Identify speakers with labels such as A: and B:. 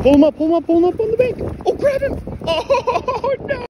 A: Pull him up on the bank. Oh, grab him. Oh.